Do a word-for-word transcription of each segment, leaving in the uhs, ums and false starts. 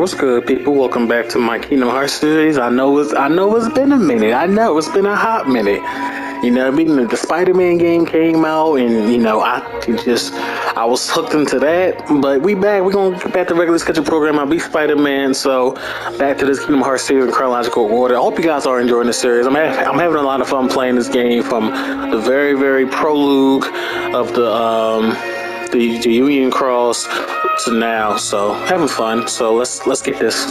What's good, people? Welcome back to my Kingdom Hearts series. I know it's I know it's been a minute. I know it's been a hot minute. You know, I mean, the Spider-Man game came out, and you know, I just I was hooked into that. But we back. We're gonna get back to regular scheduled program. I'll be Spider-Man. So back to this Kingdom Hearts series in chronological order. I hope you guys are enjoying the series. I'm ha- I'm having a lot of fun playing this game from the very very prologue of the um the, the Union Cross to now. So having fun. So let's let's get this.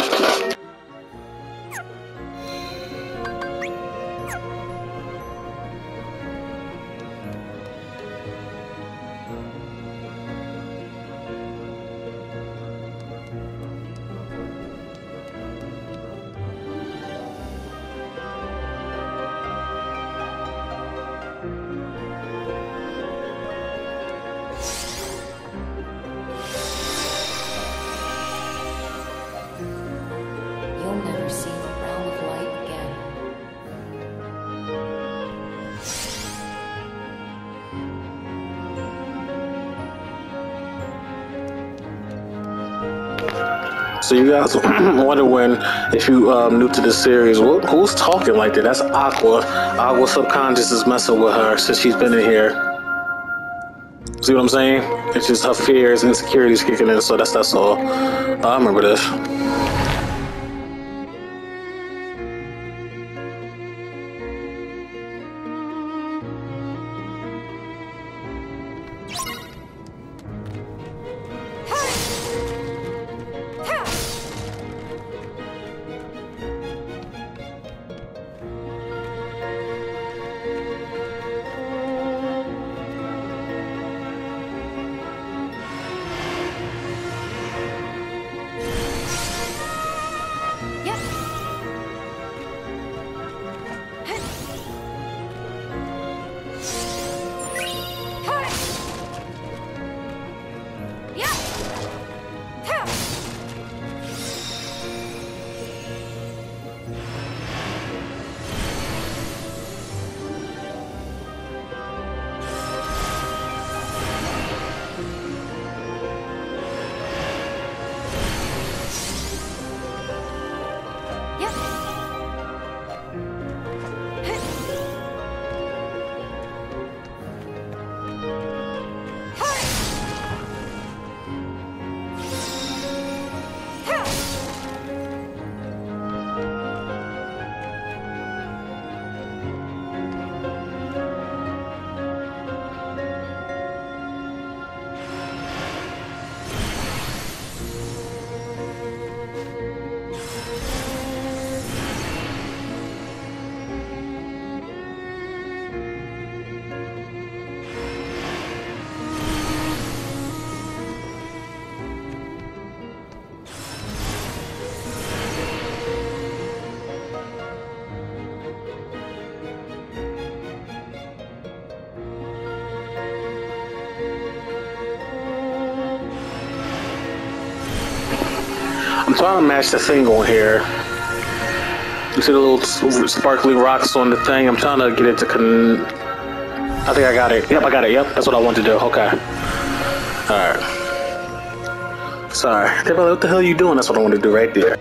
You'll never see the realm of light again. So you guys wonder when, if you um, new to the series, who, who's talking like that? That's Aqua. Aqua's subconscious is messing with her since she's been in here. See what I'm saying? It's just her fears and insecurities kicking in. So that's that's all. I remember this. I'm trying to match the thing on here. You see the little sparkly rocks on the thing? I'm trying to get it to con... I think I got it. Yep, I got it. Yep, that's what I want to do. Okay. Alright. Sorry. What the hell are you doing? That's what I want to do right there.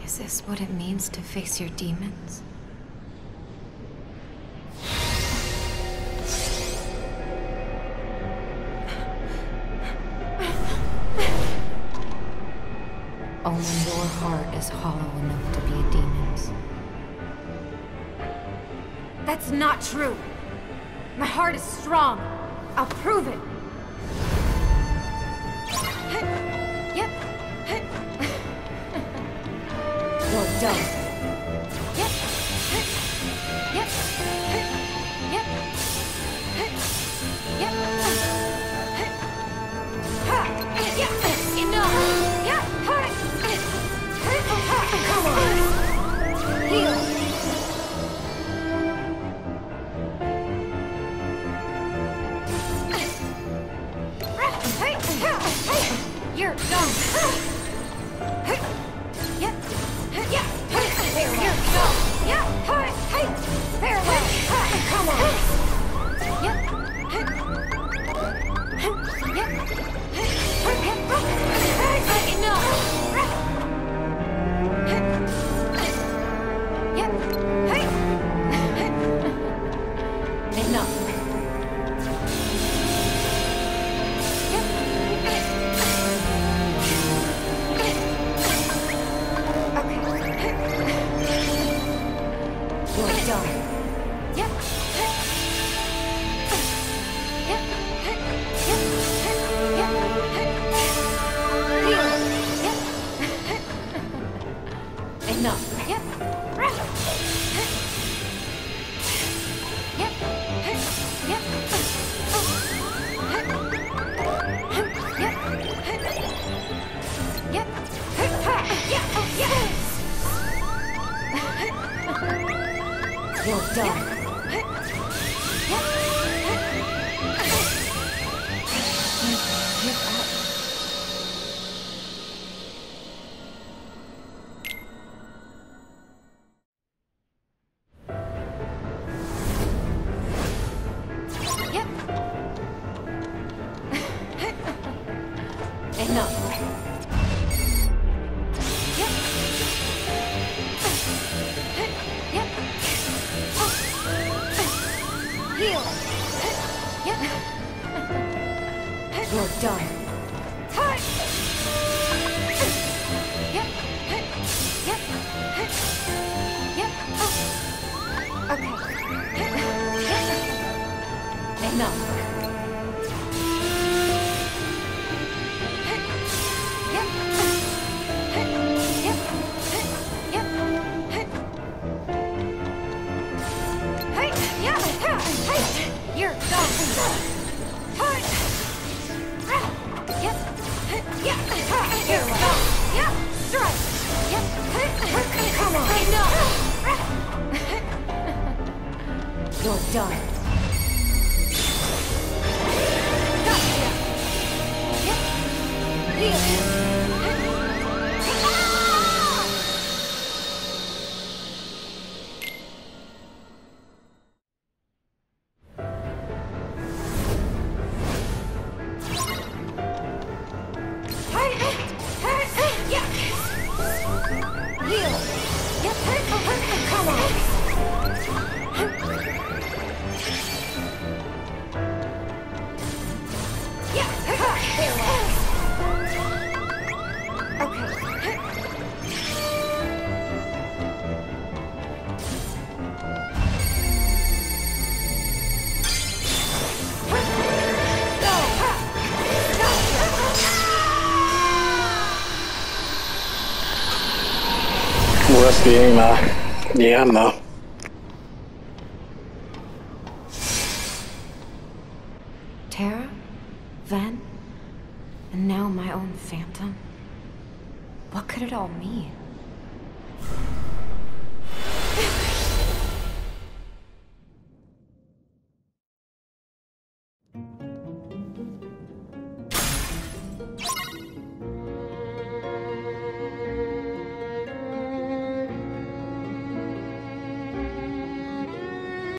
Is this what it means to face your demons? Only your heart is hollow enough to be a demon's. That's not true. My heart is strong. I'll prove it. Yep. You're done. Yep. Yep. Yep. Yep. Yep. Enough. Yep. Come on. Heal. You're done. Yep. Yeah. Farewell. You're done. Yeah. Farewell. Come on. Yep. Yep. Enough. Yep. Enough. You're done. Rusty ain't I? Yeah, I know. Tara, Ven, and now my own phantom. What could it all mean?